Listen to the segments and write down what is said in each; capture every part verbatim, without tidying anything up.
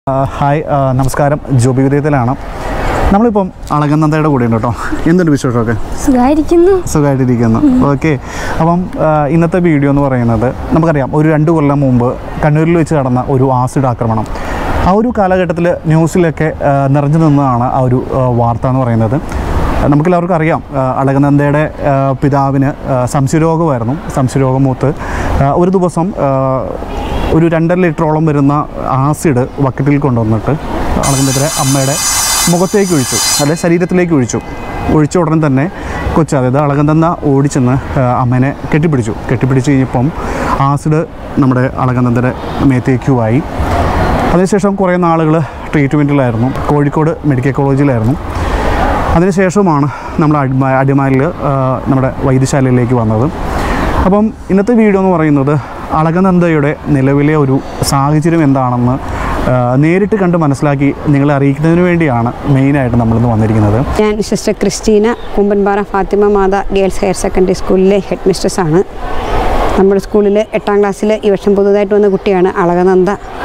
Hi നമസ്കാരം ജോബി വിദ്യത്തിലാണ് നമ്മളിപ്പം അളകനന്ദയുടെ കൂടെ ഉണ്ട് കേട്ടോ. എന്തുണ്ട് വിശേഷമൊക്കെ? സുഖമായിരിക്കുന്നു സുഖമായിട്ടിരിക്കുന്നു ഓക്കെ. അപ്പം ഇന്നത്തെ വീഡിയോ എന്ന് പറയുന്നത് നമുക്കറിയാം, ഒരു രണ്ട് കൊല്ലം മുമ്പ് കണ്ണൂരിൽ വെച്ച് നടന്ന ഒരു ആസിഡ് ആക്രമണം, ആ ഒരു കാലഘട്ടത്തിൽ ന്യൂസിലൊക്കെ നിറഞ്ഞു നിന്നതാണ് ആ ഒരു വാർത്ത എന്ന് പറയുന്നത്. നമുക്കെല്ലാവർക്കും അറിയാം, അളകനന്ദയുടെ പിതാവിന് സംശയരോഗമായിരുന്നു. സംശയരോഗം മൂത്ത് ഒരു ദിവസം ഒരു രണ്ടര ലിറ്ററോളം വരുന്ന ആസിഡ് ബക്കറ്റിൽ കൊണ്ടുവന്നിട്ട് അളകനന്ദയുടെ അമ്മയുടെ മുഖത്തേക്ക് ഒഴിച്ചു, അല്ലെ ശരീരത്തിലേക്ക് ഒഴിച്ചു. ഒഴിച്ച ഉടനെ തന്നെ കൊച്ചു, അതായത് അളകനന്ദ ഓടിച്ചെന്ന് അമ്മേനെ കെട്ടിപ്പിടിച്ചു. കെട്ടിപ്പിടിച്ച് കഴിഞ്ഞപ്പം ആസിഡ് നമ്മുടെ അളകനന്ദയുടെ മേത്തേക്കുമായി. അതിനുശേഷം കുറേ നാളുകൾ ട്രീറ്റ്മെൻറ്റിലായിരുന്നു, കോഴിക്കോട് മെഡിക്കൽ കോളേജിലായിരുന്നു. അതിനുശേഷമാണ് നമ്മൾ അടിമ അടിമാലിൽ നമ്മുടെ വൈദ്യശാലയിലേക്ക് വന്നത്. അപ്പം ഇന്നത്തെ വീഡിയോ എന്ന് പറയുന്നത് അളകനന്ദയുടെ നിലവിലെ ഒരു സാഹചര്യം എന്താണെന്ന് നേരിട്ട് കണ്ട് മനസ്സിലാക്കി നിങ്ങളെ അറിയിക്കുന്നതിന് വേണ്ടിയാണ് മെയിനായിട്ട് നമ്മളിന്ന് വന്നിരിക്കുന്നത്. ഞാൻ sister Christina, Kumbanpara Fathima Matha girls higher secondary സ്കൂളിലെ ഹെഡ് മിസ്ട്രസ്സാണ്. നമ്മുടെ സ്കൂളിൽ എട്ടാം ക്ലാസ്സിൽ ഈ വർഷം പുതുതായിട്ട് വന്ന കുട്ടിയാണ് അളകനന്ദ.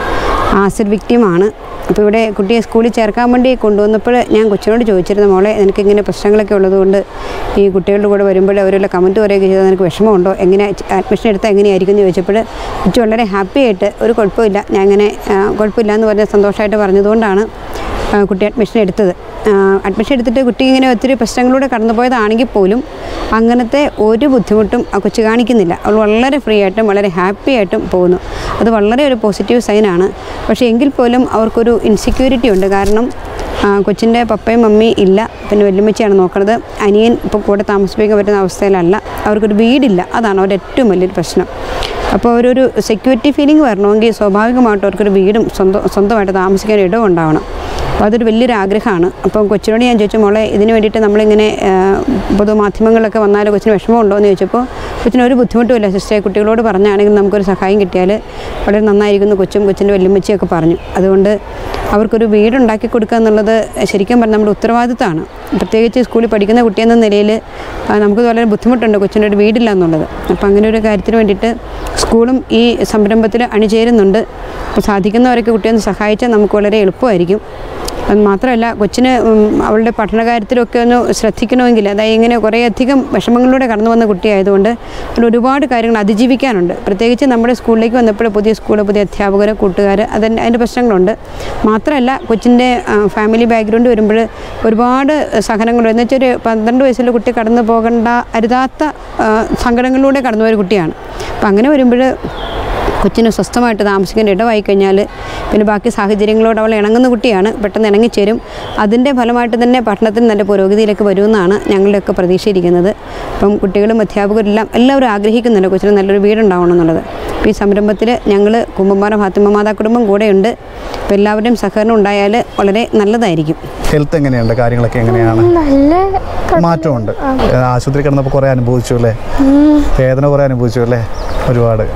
ആസിഡ് വിക്റ്റിമാണ്. അപ്പോൾ ഇവിടെ കുട്ടിയെ സ്കൂളിൽ ചേർക്കാൻ വേണ്ടി കൊണ്ടുവന്നപ്പോൾ ഞാൻ കൊച്ചിനോട് ചോദിച്ചിരുന്നു, മോളെ നിനക്കിങ്ങനെ പ്രശ്നങ്ങളൊക്കെ ഉള്ളതുകൊണ്ട് ഈ കുട്ടികളുടെ കൂടെ വരുമ്പോൾ അവരെല്ലാം കമൻറ്റ് പറയുകയൊക്കെ ചെയ്താൽ നിനക്ക് വിഷമമുണ്ടോ, എങ്ങനെ അഡ്മിഷൻ എടുത്താൽ എങ്ങനെയായിരിക്കും എന്ന് ചോദിച്ചപ്പോൾ കൊച്ചു വളരെ ഹാപ്പി ആയിട്ട് ഒരു കുഴപ്പമില്ല, ഞാൻ അങ്ങനെ കുഴപ്പമില്ല എന്ന് പറഞ്ഞ സന്തോഷമായിട്ട് പറഞ്ഞതുകൊണ്ടാണ് കുട്ടി അഡ്മിഷൻ എടുത്തത്. അഡ്മിഷൻ എടുത്തിട്ട് കുട്ടി ഇങ്ങനെ ഒത്തിരി പ്രശ്നങ്ങളിലൂടെ കടന്നു പോയതാണെങ്കിൽ പോലും അങ്ങനത്തെ ഒരു ബുദ്ധിമുട്ടും ആ കൊച്ചു കാണിക്കുന്നില്ല. അവൾ വളരെ ഫ്രീ ആയിട്ടും വളരെ ഹാപ്പി ആയിട്ടും പോകുന്നു. അത് വളരെ ഒരു പോസിറ്റീവ് സൈനാണ്. പക്ഷേ എങ്കിൽ പോലും അവർക്കൊരു ഇൻസെക്യൂരിറ്റി ഉണ്ട്. കാരണം കൊച്ചിൻ്റെ പപ്പയും മമ്മി ഇല്ല, പിന്നെ വല്യമ്മച്ചിയാണ് നോക്കുന്നത്. അനിയൻ ഇപ്പോൾ കൂടെ താമസിപ്പിക്കാൻ പറ്റുന്ന അവസ്ഥയിലല്ല. അവർക്കൊരു വീടില്ല, അതാണ് അവരുടെ ഏറ്റവും വലിയൊരു പ്രശ്നം. അപ്പോൾ അവരൊരു സെക്യൂരിറ്റി ഫീലിംഗ് വരണമെങ്കിൽ സ്വാഭാവികമായിട്ടും അവർക്കൊരു വീടും സ്വന്തം സ്വന്തമായിട്ട് താമസിക്കാൻ ഇടം ഉണ്ടാവണം. അപ്പോൾ അതൊരു വലിയൊരു ആഗ്രഹമാണ്. അപ്പം കൊച്ചിനോട് ഞാൻ ചോദിച്ചു, മോളെ ഇതിന് വേണ്ടിയിട്ട് നമ്മളിങ്ങനെ പൊതുമാധ്യമങ്ങളിലൊക്കെ വന്നാൽ കൊച്ചിന് വിഷമമുണ്ടോ എന്ന് ചോദിച്ചപ്പോൾ കൊച്ചിന് ഒരു ബുദ്ധിമുട്ടുമില്ല സിസ്റ്ററെ, കുട്ടികളോട് പറഞ്ഞാണെങ്കിൽ നമുക്കൊരു സഹായം കിട്ടിയാൽ വളരെ നന്നായിരിക്കുന്നു കൊച്ചും കൊച്ചിൻ്റെ വല്യമ്മച്ചിയൊക്കെ പറഞ്ഞു. അതുകൊണ്ട് അവർക്കൊരു വീടുണ്ടാക്കി കൊടുക്കുക എന്നുള്ളത് ശരിക്കും പറഞ്ഞാൽ നമ്മുടെ ഉത്തരവാദിത്തമാണ്. പ്രത്യേകിച്ച് സ്കൂളിൽ പഠിക്കുന്ന കുട്ടിയെന്ന നിലയിൽ നമുക്ക് വളരെ ബുദ്ധിമുട്ടുണ്ട് കൊച്ചിൻ്റെ ഒരു വീടില്ല എന്നുള്ളത്. അപ്പോൾ അങ്ങനെ ഒരു കാര്യത്തിന് വേണ്ടിയിട്ട് സ്കൂളും ഈ സംരംഭത്തിൽ അണിചേരുന്നുണ്ട്. അപ്പോൾ സാധിക്കുന്നവരൊക്കെ കുട്ടിയൊന്ന് സഹായിച്ചാൽ നമുക്ക് വളരെ എളുപ്പമായിരിക്കും. അത് മാത്രമല്ല, കൊച്ചിന് അവളുടെ പഠനകാര്യത്തിലൊക്കെ ഒന്ന് ശ്രദ്ധിക്കണമെങ്കിൽ, അതായത് ഇങ്ങനെ കുറേയധികം വിഷമങ്ങളിലൂടെ കടന്നു വന്ന കുട്ടിയായതുകൊണ്ട് അതിൽ ഒരുപാട് കാര്യങ്ങൾ അതിജീവിക്കാനുണ്ട്. പ്രത്യേകിച്ച് നമ്മുടെ സ്കൂളിലേക്ക് വന്നപ്പോൾ പുതിയ സ്കൂൾ, പുതിയ അധ്യാപകർ, കൂട്ടുകാർ, അതിൻ്റെ അതിൻ്റെ പ്രശ്നങ്ങളുണ്ട്. മാത്രമല്ല കൊച്ചിൻ്റെ ഫാമിലി ബാക്ക്ഗ്രൗണ്ട് വരുമ്പോൾ ഒരുപാട് സഹനങ്ങളുണ്ട്. എന്ന് വെച്ചാൽ ഒരു പന്ത്രണ്ട് വയസ്സുള്ള കുട്ടി കടന്നു പോകേണ്ട അരുതാത്ത സങ്കടങ്ങളിലൂടെ കടന്നു പോയൊരു കുട്ടിയാണ്. അപ്പം അങ്ങനെ വരുമ്പോൾ കൊച്ചിന് സ്വസ്ഥമായിട്ട് താമസിക്കാൻ ഇടമായി കഴിഞ്ഞാൽ പിന്നെ ബാക്കി സാഹചര്യങ്ങളോട് അവൾ ഇണങ്ങുന്ന കുട്ടിയാണ്, പെട്ടെന്ന് ഇണങ്ങിച്ചേരും. അതിൻ്റെ ഫലമായിട്ട് തന്നെ പഠനത്തിൽ നല്ല പുരോഗതിയിലേക്ക് വരുമെന്നാണ് ഞങ്ങളുടെയൊക്കെ പ്രതീക്ഷയിരിക്കുന്നത്. അപ്പം കുട്ടികളും അധ്യാപകരെല്ലാം എല്ലാവരും ആഗ്രഹിക്കുന്നുണ്ട് കൊച്ചിന് നല്ലൊരു വീടുണ്ടാവണം എന്നുള്ളത്. അപ്പോൾ ഈ സംരംഭത്തിൽ ഞങ്ങൾ കുമ്പൻപാറ ഫാത്തിമ മാതാ കുടുംബം കൂടെയുണ്ട്. അപ്പോൾ എല്ലാവരുടെയും സഹകരണം ഉണ്ടായാൽ വളരെ നല്ലതായിരിക്കും. ഹെൽത്ത് എങ്ങനെയുണ്ട്? കാര്യങ്ങളൊക്കെ എങ്ങനെയാണ്? മാറ്റമുണ്ട്. ആശുപത്രി കിടന്നപ്പോൾ കുറേ അനുഭവിച്ചു അല്ലേ? വേദന കുറേ അനുഭവിച്ചു അല്ലേ? ഒരുപാട്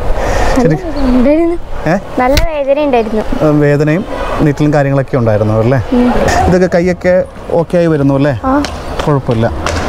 നല്ല വേദന ഉണ്ടായിരുന്നു. വേദനയും നീറ്റലും കാര്യങ്ങളൊക്കെ ഉണ്ടായിരുന്നു അല്ലേ? ഇതൊക്കെ കൈയൊക്കെ ഓക്കെ ആയി വരുന്നു അല്ലേ? കുഴപ്പമില്ല,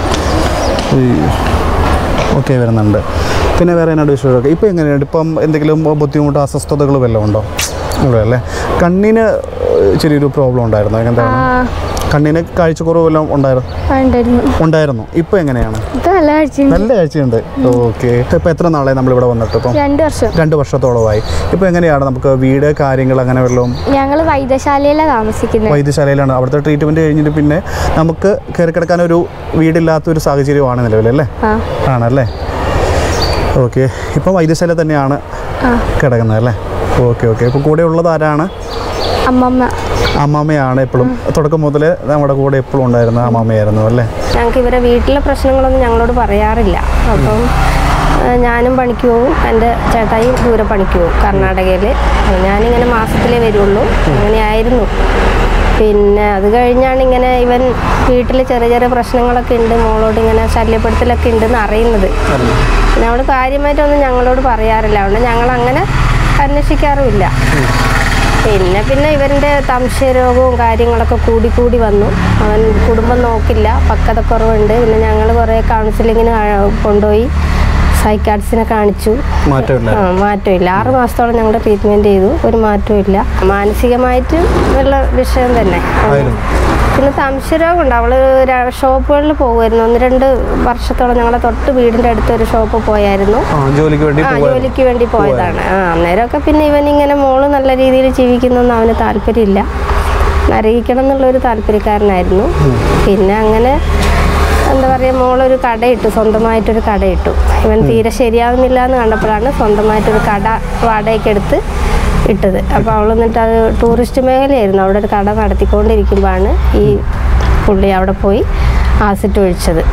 ഓക്കെ വരുന്നുണ്ട്. പിന്നെ വേറെ എന്നാ വിഷയമൊക്കെ ഇപ്പം എങ്ങനെയുണ്ട്? ഇപ്പം എന്തെങ്കിലും ബുദ്ധിമുട്ടോ അസ്വസ്ഥതകൾ വല്ലതും ഉണ്ടോ? അല്ലേ? കണ്ണിന് ചെറിയൊരു പ്രോബ്ലം ഉണ്ടായിരുന്നു. എന്താണ് കണ്ണിന് കാഴ്ചക്കുറവ് വല്ലതും ഉണ്ടായിരുന്നു? ഉണ്ടായിരുന്നു. ഇപ്പം എങ്ങനെയാണ്? നല്ല കാഴ്ചയുണ്ട്. ഓക്കെ. ഇപ്പം എത്ര നാളെ നമ്മളിവിടെ വന്നിട്ട്? ഇപ്പം രണ്ട് വർഷം രണ്ട് വർഷത്തോളമായി. ഇപ്പം എങ്ങനെയാണ് നമുക്ക് വീട് കാര്യങ്ങൾ അങ്ങനെ വല്ലതും? ഞങ്ങൾ വൈദ്യശാലയിലാണ് താമസിക്കുന്നത്. വൈദ്യശാലയിലാണ്. അവിടുത്തെ ട്രീറ്റ്മെൻറ്റ് കഴിഞ്ഞിട്ട് പിന്നെ നമുക്ക് കയറി കിടക്കാനൊരു വീടില്ലാത്തൊരു സാഹചര്യമാണ് നിലവിലല്ലേ? ആണല്ലേ? ഓക്കെ. ഇപ്പം വൈദ്യശാല തന്നെയാണ് കിടക്കുന്നത് അല്ലേ? Okay okay. ഇപ്പോൾ കൂടെ ഉള്ളത് ആരാണ്? അമ്മമ്മ. അമ്മാമ്മയാണ് എപ്പോഴും തുടക്കം മുതൽ നമ്മുടെ കൂടെ എപ്പോഴും ഉണ്ടായിരുന്ന അമ്മാമ്മയായിരുന്നു അല്ലേ? ഞങ്ങൾക്ക് ഇവരെ വീട്ടിലെ പ്രശ്നങ്ങളൊന്നും ഞങ്ങളോട് പറയാറില്ല. അപ്പം ഞാനും പണിക്ക് പോവും, എൻ്റെ ചേട്ടായും ദൂരെ പണിക്ക് പോവും കർണാടകയിൽ. ഞാനിങ്ങനെ മാസത്തിലേ വരുള്ളൂ. അങ്ങനെയായിരുന്നു. പിന്നെ അത് കഴിഞ്ഞാണ് ഇങ്ങനെ ഇവൻ വീട്ടിൽ ചെറിയ ചെറിയ പ്രശ്നങ്ങളൊക്കെ ഉണ്ട്, മോളോട് ഇങ്ങനെ ശല്യപ്പെടുത്തലൊക്കെ ഉണ്ടെന്ന് അറിയുന്നത്. പിന്നെ അവൾ കാര്യമായിട്ടൊന്നും ഞങ്ങളോട് പറയാറില്ല. അതുകൊണ്ട് ഞങ്ങളങ്ങനെ അന്വേഷിക്കാറുമില്ല. പിന്നെ പിന്നെ ഇവൻ്റെ സംശയരോഗവും കാര്യങ്ങളൊക്കെ കൂടി കൂടി വന്നു. അവൻ കുടുംബം നോക്കില്ല, പക്വതക്കുറവുണ്ട്. പിന്നെ ഞങ്ങൾ കുറേ കൗൺസിലിങ്ങിന് കൊണ്ടുപോയി. സൈക്കാട്രിസ്റ്റിനെ കാണിച്ചു, മാറ്റമില്ല ആ മാറ്റമില്ല. ആറ് മാസത്തോളം ഞങ്ങൾ ട്രീറ്റ്മെൻറ്റ് ചെയ്തു, ഒരു മാറ്റവും ഇല്ല. മാനസികമായിട്ട് ഉള്ള വിഷയം തന്നെ. പിന്നെ സംശയരോഗമുണ്ട്. അവൾ ഷോപ്പുകളിൽ പോകുമായിരുന്നു. ഒന്ന് രണ്ട് വർഷത്തോളം ഞങ്ങളെ തൊട്ട് വീടിൻ്റെ അടുത്ത് ഒരു ഷോപ്പ് പോയായിരുന്നു. ജോലിക്ക് വേണ്ടി ആ ജോലിക്ക് വേണ്ടി പോയതാണ്. ആ അന്നേരമൊക്കെ പിന്നെ ഇവനിങ്ങനെ മോള് നല്ല രീതിയിൽ ജീവിക്കുന്നൊന്നും അവന് താല്പര്യമില്ല, അറിയിക്കണം എന്നുള്ളൊരു താല്പര്യക്കാരനായിരുന്നു. പിന്നെ അങ്ങനെ എന്താ പറയുക, മോളൊരു കടയിട്ടു, സ്വന്തമായിട്ടൊരു കടയിട്ടു. ഇവൻ തീരെ ശരിയാവുന്നില്ല എന്ന് കണ്ടപ്പോഴാണ് സ്വന്തമായിട്ടൊരു കട വാടകയ്ക്കെടുത്ത് ഇട്ടത്. അപ്പോൾ അവൾ എന്നിട്ട് അത് ടൂറിസ്റ്റ് മേഖലയായിരുന്നു, അവിടെ ഒരു കട നടത്തിക്കൊണ്ടിരിക്കുമ്പോഴാണ് ഈ പുള്ളി അവിടെ പോയി ആസിഡ് ഒഴിച്ചത്.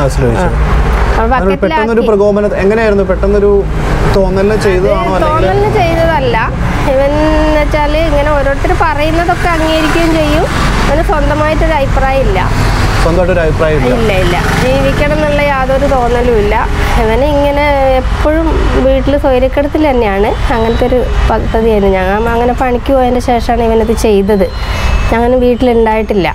എങ്ങനെയായിരുന്നു പെട്ടെന്നൊരു തോന്നലിന് ചെയ്തതല്ല. ഇവൻ എന്ന് വെച്ചാൽ ഇങ്ങനെ ഓരോരുത്തർ പറയുന്നതൊക്കെ അംഗീകരിക്കുകയും ചെയ്യും. അവന് സ്വന്തമായിട്ടൊരു അഭിപ്രായം ഇല്ല, ഇല്ല ഇല്ല ജീവിക്കണം എന്നുള്ള യാതൊരു തോന്നലും ഇല്ല. ഇവന് ഇങ്ങനെ എപ്പോഴും വീട്ടിൽ സ്വൈര്യക്കെടുത്തിൽ തന്നെയാണ്. അങ്ങനത്തെ ഒരു പദ്ധതിയായിരുന്നു. ഞങ്ങൾ അങ്ങനെ പണിക്ക് പോയതിൻ്റെ ശേഷമാണ് ഇവനത് ചെയ്തത്. ഞങ്ങൾ വീട്ടിലുണ്ടായിട്ടില്ല.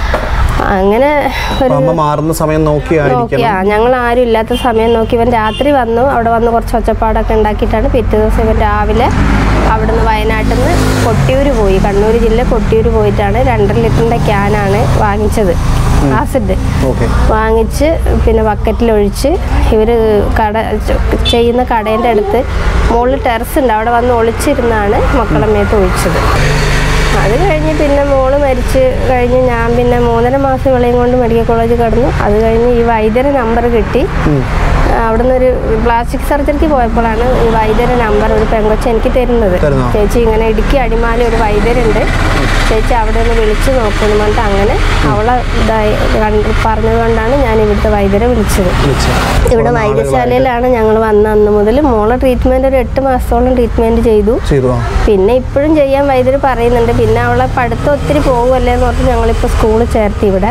അങ്ങനെ ഒരു മാറുന്ന സമയം നോക്കിയാ ഞങ്ങൾ ആരും ഇല്ലാത്ത സമയം നോക്കി ഇവൻ രാത്രി വന്നു. അവിടെ വന്ന് കുറച്ച് ഒച്ചപ്പാടൊക്കെ ഉണ്ടാക്കിയിട്ടാണ് പിറ്റേ ദിവസം ഇവൻ രാവിലെ അവിടുന്ന് വയനാട്ടിൽ നിന്ന് കൊട്ടിയൂർ പോയി, കണ്ണൂർ ജില്ല കൊട്ടിയൂർ പോയിട്ടാണ് രണ്ടര ലിറ്ററിൻ്റെ ക്യാനാണ് വാങ്ങിച്ചത് ആസിഡ്. വാങ്ങിച്ച് പിന്നെ ബക്കറ്റിലൊഴിച്ച് ഇവർ കട ചെയ്യുന്ന കടേൻ്റെ അടുത്ത് മുകളിൽ ടെറസ് ഉണ്ട്, അവിടെ വന്ന് ഒളിച്ചിരുന്നാണ് മക്കളെ മേത്ത് ഒഴിച്ചത്. അത് കഴിഞ്ഞ് പിന്നെ മോള് മരിച്ച് കഴിഞ്ഞ് ഞാൻ പിന്നെ മൂന്നര മാസം വിളയും കൊണ്ട് മെഡിക്കൽ കോളേജിൽ കിടന്നു. അത് കഴിഞ്ഞ് ഈ വൈദ്യരെ നമ്പർ കിട്ടി. അവിടെ നിന്നൊരു പ്ലാസ്റ്റിക് സർജറിക്ക് പോയപ്പോഴാണ് ഈ വൈദ്യരെ നമ്പർ ഒരു പെങ്കൊച്ച എനിക്ക് തരുന്നത്. ചേച്ചി ഇങ്ങനെ ഇടുക്കി അടിമാലി ഒരു വൈദ്യരുണ്ട്, ചേച്ചി അവിടെ ഒന്ന് വിളിച്ചു നോക്കുന്നു പറഞ്ഞിട്ട് അങ്ങനെ അവളെ ഇതായി പറഞ്ഞത് കൊണ്ടാണ് ഞാൻ ഇവിടുത്തെ വൈദ്യരെ വിളിച്ചത്. ഇവിടെ വൈദ്യശാലയിലാണ് ഞങ്ങൾ വന്ന അന്ന് മുതൽ മോളെ ട്രീറ്റ്മെൻറ്റ് ഒരു എട്ട് മാസത്തോളം ട്രീറ്റ്മെൻറ്റ് ചെയ്തു. പിന്നെ ഇപ്പോഴും ചെയ്യാൻ വൈദ്യർ പറയുന്നുണ്ട്. പിന്നെ അവളെ പഠിത്തം ഒത്തിരി പോകുമല്ലേ എന്ന് പറഞ്ഞ് ഞങ്ങളിപ്പോൾ സ്കൂളിൽ ചേർത്തി. ഇവിടെ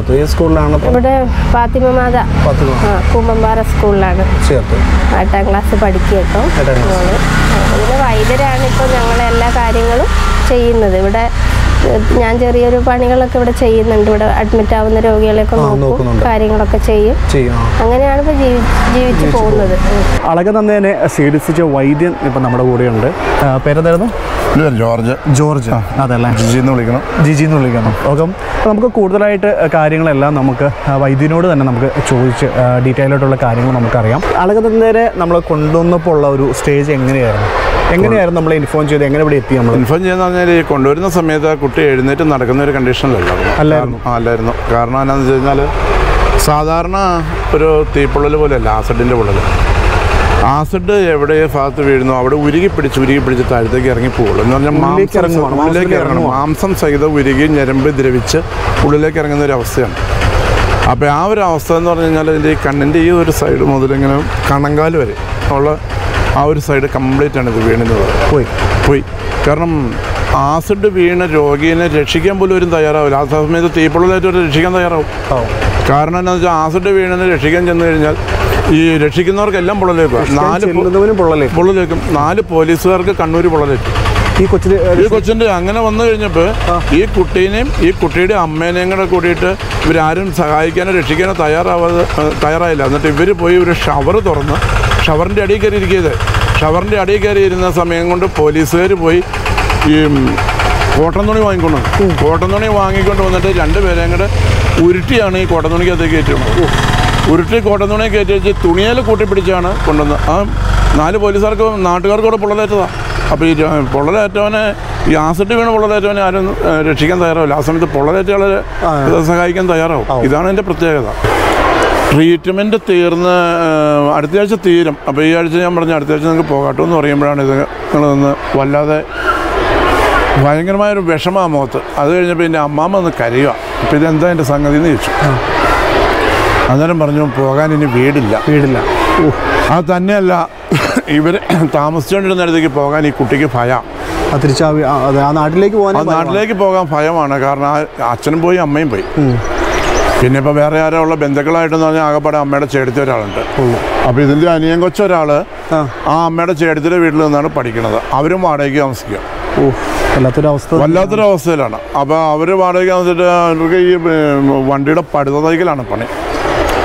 ഇവിടെ ഫാത്തിമ മാത ആ കൂമ്പമ്പാറ സ്കൂളിലാണ് എട്ടാം ക്ലാസ് പഠിക്കുക കേട്ടോ മോള്. അങ്ങനെ വൈദ്യരാണ് ഇപ്പോൾ ഞങ്ങളെ എല്ലാ കാര്യങ്ങളും ചെയ്യുന്നത്. ഇവിടെ ഞാൻ ചെറിയൊരു പണികളൊക്കെ ഇവിടെ ചെയ്യുന്നുണ്ട്. ഇവിടെ അഡ്മിറ്റ് ആവുന്ന രോഗികളെയൊക്കെ നോക്കും, കാര്യങ്ങളൊക്കെ ചെയ്യും. അങ്ങനെയാണ് ഇപ്പോൾ ജീവിച്ചു പോകുന്നത്. അളകനന്ദനെ ചികിത്സിച്ച വൈദ്യൻ ഇപ്പം നമ്മുടെ കൂടെയുണ്ട്. പേരെന്തായിരുന്നു? ജോർജ്. ജോർജ് അതല്ലേ? ജിജി എന്ന് വിളിക്കണം. ജിജി എന്ന് വിളിക്കണം. ഓക്കെ, നമുക്ക് കൂടുതലായിട്ട് കാര്യങ്ങളെല്ലാം നമുക്ക് വൈദ്യനോട് തന്നെ നമുക്ക് ചോദിച്ച് ഡീറ്റെയിൽ ആയിട്ടുള്ള കാര്യങ്ങൾ നമുക്കറിയാം. അളകനന്ദനെ നമ്മൾ കൊണ്ടുവന്നപ്പോൾ ഉള്ള ഒരു സ്റ്റേജ് എങ്ങനെയായിരുന്നു? എങ്ങനെയായിരുന്നു നമ്മൾ ഇൻഫോം ചെയ്ത് എങ്ങനെ ഇവിടെ എത്തി? നമ്മൾ ഇൻഫോം ചെയ്യുന്ന പറഞ്ഞാൽ ഈ കൊണ്ടുവരുന്ന സമയത്ത് കുട്ടി എഴുന്നേറ്റ് നടക്കുന്ന ഒരു കണ്ടീഷനിലല്ലായിരുന്നു. അല്ലായിരുന്നു അല്ലായിരുന്നു കാരണം എന്നാന്ന് വെച്ച് കഴിഞ്ഞാൽ സാധാരണ ഒരു തീപ്പൊള്ളൽ പോലെയല്ല ആസിഡിൻ്റെ പൊള്ളൽ. ആസിഡ് എവിടെ ഭാഗത്ത് വീഴുന്നു അവിടെ ഉരുകി പിടിച്ച് ഉരുകി പിടിച്ച് താഴത്തേക്ക് ഇറങ്ങി പോകുള്ളൂ. എന്ന് പറഞ്ഞാൽ മാംസം ഉള്ളിലേക്ക് ഇറങ്ങണം. മാംസം സഹിതം ഉരുകി ഞരമ്പ് ദ്രവിച്ച് ഉള്ളിലേക്ക് ഇറങ്ങുന്ന ഒരു അവസ്ഥയാണ്. അപ്പോൾ ആ ഒരു അവസ്ഥ എന്ന് പറഞ്ഞു കഴിഞ്ഞാൽ ഇതിൻ്റെ ഈ കണ്ണിൻ്റെ ഈ ഒരു സൈഡ് മുതലിങ്ങനെ കണങ്കാൽ വരെ ഉള്ള ആ ഒരു സൈഡ് കംപ്ലീറ്റ് ആണ് ഇത് വീണുന്നത്. പോയി പോയി കാരണം ആസിഡ് വീണ രോഗീനെ രക്ഷിക്കാൻ പോലും ഒരു തയ്യാറാവില്ല. ആ സമയത്ത് തീപ്പൊള്ളലായിട്ട് ഒരു രക്ഷിക്കാൻ തയ്യാറാവും. കാരണം എന്താണെന്ന് വെച്ചാൽ ആസിഡ് വീണനെ രക്ഷിക്കാൻ ചെന്ന് കഴിഞ്ഞാൽ ഈ രക്ഷിക്കുന്നവർക്കെല്ലാം പൊള്ളലേക്കും. നാല് പൊള്ളലേക്കും നാല് പോലീസുകാർക്ക് കണ്ണൂർ പൊള്ളലേക്കും ഈ കൊച്ചിന് ഈ കൊച്ചിൻ്റെ. അങ്ങനെ വന്നു കഴിഞ്ഞപ്പോൾ ഈ കുട്ടീനെയും ഈ കുട്ടിയുടെ അമ്മേനെയും കൂടെ കൂടിയിട്ട് ഇവരാരും സഹായിക്കാനോ രക്ഷിക്കാനോ തയ്യാറാവാതെ തയ്യാറായില്ല. എന്നിട്ട് ഇവർ പോയി ഒരു ഷവർ തുറന്ന് ഷവറിൻ്റെ അടിയിൽ കയറി ഇരിക്കുന്നത്. ഷവറിൻ്റെ അടിയിൽ കയറി ഇരുന്ന സമയം കൊണ്ട് പോലീസുകാർ പോയി ഈ കോട്ടൺ തുണി വാങ്ങിക്കൊണ്ട് വന്നു. കോട്ടൺ തുണി വാങ്ങിക്കൊണ്ട് വന്നിട്ട് രണ്ടുപേരെയും കൂടെ ഉരുട്ടിയാണ് ഈ കോട്ടൺ തുണിക്കകത്തേക്ക് കയറ്റുന്നത്. ഉരുട്ടി കോട്ടൺ തുണിയെ കയറ്റി വെച്ച് തുണിയിൽ കൂട്ടിപ്പിടിച്ചാണ് കൊണ്ടുവന്നത്. ആ നാല് പോലീസുകാർക്ക് നാട്ടുകാർക്ക് കൂടെ പൊള്ളലേറ്റതാണ്. അപ്പോൾ ഈ പൊള്ളലേറ്റവനെ ഈ ആസിഡ് വീണ് പൊള്ളലേറ്റവനെ ആരും രക്ഷിക്കാൻ തയ്യാറാവില്ല. ആ സമയത്ത് പൊള്ളലേറ്റയാളെ സഹായിക്കാൻ തയ്യാറാവും. ഇതാണ് എൻ്റെ പ്രത്യേകത. ട്രീറ്റ്മെൻറ്റ് തീർന്ന് അടുത്ത ആഴ്ച തീരും. അപ്പോൾ ഈ ആഴ്ച ഞാൻ പറഞ്ഞു അടുത്ത ആഴ്ച നിങ്ങൾക്ക് പോകാട്ടോ എന്ന് പറയുമ്പോഴാണ് ഇത് നിങ്ങളൊന്ന് വല്ലാതെ ഭയങ്കരമായൊരു വിഷമമാണ് മുഖത്ത്. അത് കഴിഞ്ഞപ്പോൾ എൻ്റെ അമ്മാമ്മ ഒന്ന് കരയുക. അപ്പോൾ ഇതെന്താ എൻ്റെ സംഗതി എന്ന് ചോദിച്ചു. അന്നേരം പറഞ്ഞു പോകാൻ ഇനി വീടില്ല വീടില്ല അത് തന്നെയല്ല ഇവർ താമസിച്ചുകൊണ്ടിരുന്നിടത്തേക്ക് പോകാൻ ഈ കുട്ടിക്ക് ഭയം. തിരിച്ചാ ആ നാട്ടിലേക്ക് പോകാൻ നാട്ടിലേക്ക് പോകാൻ ഭയമാണ്. കാരണം അച്ഛനും പോയി അമ്മയും പോയി. പിന്നെ ഇപ്പോൾ വേറെ ആരോ ഉള്ള ബന്ധുക്കളായിട്ടെന്ന് പറഞ്ഞാൽ ആകെപ്പാടെ അമ്മയുടെ ചേട്ടത്തി ഒരാളുണ്ട്. അപ്പോൾ ഇതിൻ്റെ അനിയൻ കൊച്ചൊരാൾ ആ അമ്മയുടെ ചേട്ടത്തിയുടെ വീട്ടിൽ നിന്നാണ് പഠിക്കുന്നത്. അവരും വാടകയ്ക്ക് താമസിക്കുക. വല്ലാത്തൊരവസ്ഥ വല്ലാത്തൊരവസ്ഥയിലാണ്. അപ്പോൾ അവർ വാടകയ്ക്ക് താമസിച്ചിട്ട് അവർക്ക് ഈ വണ്ടിയുടെ പടുത തൈക്കലാണ് പണി.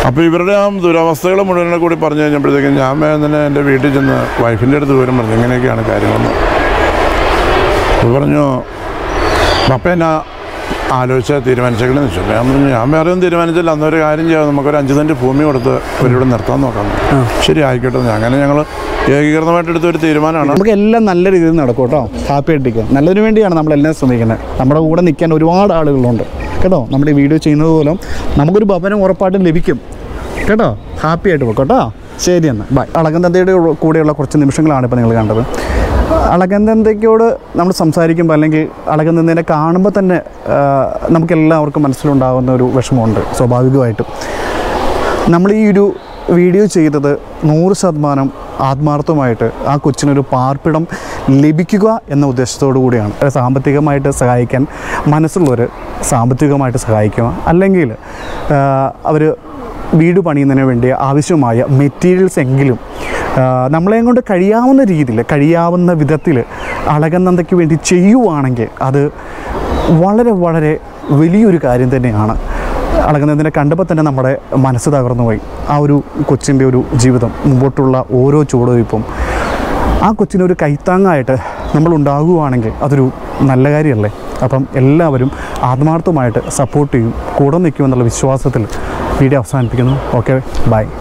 അപ്പോൾ ഇവരുടെ ആ ദുരവസ്ഥകൾ മുഴുവനെ കൂടി പറഞ്ഞു കഴിഞ്ഞപ്പോഴത്തേക്കും ഞാൻ വേഗം തന്നെ എൻ്റെ വീട്ടിൽ ചെന്ന് വൈഫിൻ്റെ അടുത്ത് വിവരം പറഞ്ഞു ഇങ്ങനെയൊക്കെയാണ് കാര്യങ്ങളെന്ന്. അപ്പോൾ പറഞ്ഞു പപ്പ എന്നാ ആലോചിച്ചാൽ തീരുമാനിച്ചേക്കണെന്ന് വെച്ചു. ഞാൻ പറഞ്ഞു ഞാൻ വേറെ ഒന്നും തീരുമാനിച്ചില്ല, അന്നൊരു കാര്യം ചെയ്യാം, നമുക്കൊരു അഞ്ച് സെൻറ്റ് ഭൂമി കൊടുത്ത് ഇവരിവിടെ നിർത്താൻ നോക്കാം. ശരി ആയിക്കോട്ടെ. അങ്ങനെ ഞങ്ങൾ ഏകീകൃതമായിട്ട് എടുത്തൊരു തീരുമാനമാണ്. നമുക്ക് എല്ലാം നല്ല രീതിയിൽ നടക്കും കേട്ടോ, ഹാപ്പി ആയിട്ടിരിക്കുക. നല്ലതിനു വേണ്ടിയാണ് നമ്മളെല്ലാം ശ്രമിക്കുന്നത്. നമ്മുടെ കൂടെ നിൽക്കാൻ ഒരുപാട് ആളുകളുണ്ട് കേട്ടോ. നമ്മുടെ ഈ വീഡിയോ ചെയ്യുന്നത് പോലും നമുക്കൊരു ഭവനം ഉറപ്പായിട്ടും ലഭിക്കും കേട്ടോ. ഹാപ്പി ആയിട്ട് പോകും കേട്ടോ. ശരി എന്നാൽ ബൈ. അളകനന്ദയുടെ കൂടെയുള്ള കുറച്ച് നിമിഷങ്ങളാണ് ഇപ്പോൾ നിങ്ങൾ കണ്ടത്. അളകനന്ദയ്ക്കോട് നമ്മൾ സംസാരിക്കുമ്പോൾ അല്ലെങ്കിൽ അളകനന്ദനെ കാണുമ്പോൾ തന്നെ നമുക്കെല്ലാവർക്കും മനസ്സിലുണ്ടാകുന്ന ഒരു വിഷമമുണ്ട് സ്വാഭാവികമായിട്ടും. നമ്മൾ ഈ ഒരു വീഡിയോ ചെയ്തത് നൂറ് ശതമാനം ആത്മാർത്ഥമായിട്ട് ആ കൊച്ചിനൊരു പാർപ്പിടം ലഭിക്കുക എന്ന ഉദ്ദേശത്തോടു കൂടിയാണ്. സാമ്പത്തികമായിട്ട് സഹായിക്കാൻ മനസ്സുള്ളവർ സാമ്പത്തികമായിട്ട് സഹായിക്കുക, അല്ലെങ്കിൽ അവർ വീട് പണിയുന്നതിന് വേണ്ടി ആവശ്യമായ മെറ്റീരിയൽസ് എങ്കിലും നമ്മളെയും കൊണ്ട് കഴിയാവുന്ന രീതിയിൽ കഴിയാവുന്ന വിധത്തിൽ അളകനന്ദയ്ക്ക് വേണ്ടി ചെയ്യുവാണെങ്കിൽ അത് വളരെ വളരെ വലിയൊരു കാര്യം തന്നെയാണ്. അളകനന്ദനെ കണ്ടപ്പോൾ തന്നെ നമ്മുടെ മനസ്സ് തകർന്നു പോയി. ആ ഒരു കൊച്ചിൻ്റെ ഒരു ജീവിതം, മുമ്പോട്ടുള്ള ഓരോ ചുവടുവയ്പ്പും ആ കൊച്ചിനൊരു കൈത്താങ്ങായിട്ട് നമ്മളുണ്ടാകുകയാണെങ്കിൽ അതൊരു നല്ല കാര്യമല്ലേ. അപ്പം എല്ലാവരും ആത്മാർത്ഥമായിട്ട് സപ്പോർട്ട് ചെയ്യും, കൂടെ നിൽക്കുമെന്നുള്ള വിശ്വാസത്തിൽ വീഡിയോ അവസാനിപ്പിക്കുന്നു. Okay, by.